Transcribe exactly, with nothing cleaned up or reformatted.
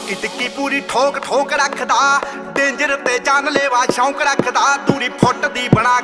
ਟਿੱਕੀ ਟਿੱਕੀ ਪੂਰੀ ਠੋਕ ਠੋਕ ਰੱਖਦਾ, ਡੇਂਜਰ ਤੇ ਜਾਨ ਲੈਵਾ ਸ਼ੌਂਕ ਰੱਖਦਾ, ਦੂਰੀ ਫੁੱਟ ਦੀ ਬਣਾ